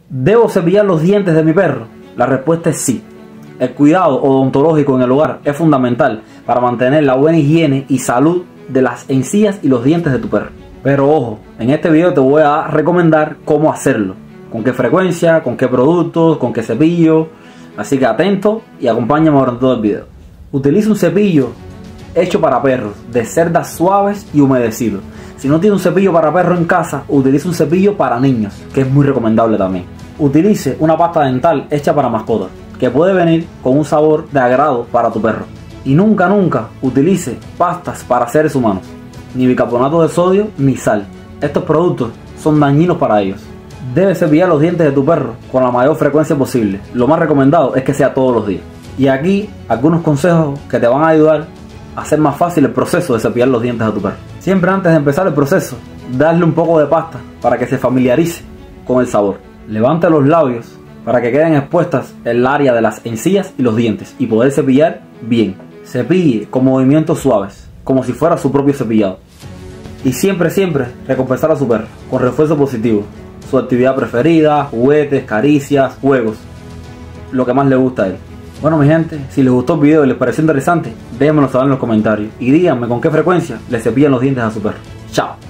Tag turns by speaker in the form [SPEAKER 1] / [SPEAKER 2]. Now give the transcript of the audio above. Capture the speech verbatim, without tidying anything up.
[SPEAKER 1] ¿Debo cepillar los dientes de mi perro? La respuesta es sí. El cuidado odontológico en el hogar es fundamental para mantener la buena higiene y salud de las encías y los dientes de tu perro. Pero ojo, en este video te voy a recomendar cómo hacerlo, con qué frecuencia, con qué productos, con qué cepillo. Así que atento y acompáñame durante todo el video. Utiliza un cepillo hecho para perros, de cerdas suaves y humedecido. Si no tiene un cepillo para perro en casa, utilice un cepillo para niños, que es muy recomendable también. Utilice una pasta dental hecha para mascotas, que puede venir con un sabor de agrado para tu perro. Y nunca, nunca utilice pastas para seres humanos, ni bicarbonato de sodio ni sal. Estos productos son dañinos para ellos. Debes cepillar los dientes de tu perro con la mayor frecuencia posible. Lo más recomendado es que sea todos los días. Y aquí algunos consejos que te van a ayudar a hacer más fácil el proceso de cepillar los dientes de tu perro. Siempre antes de empezar el proceso, darle un poco de pasta para que se familiarice con el sabor. Levanta los labios para que queden expuestas el área de las encías y los dientes y poder cepillar bien. Cepille con movimientos suaves, como si fuera su propio cepillado. Y siempre, siempre recompensar a su perro con refuerzo positivo. Su actividad preferida, juguetes, caricias, juegos. Lo que más le gusta a él. Bueno, mi gente, si les gustó el video y les pareció interesante, déjenmelo saber en los comentarios. Y díganme con qué frecuencia le cepillan los dientes a su perro. Chao.